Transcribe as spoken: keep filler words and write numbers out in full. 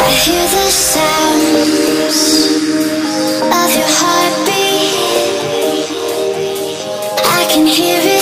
hear the sounds of your heartbeat. I can hear it.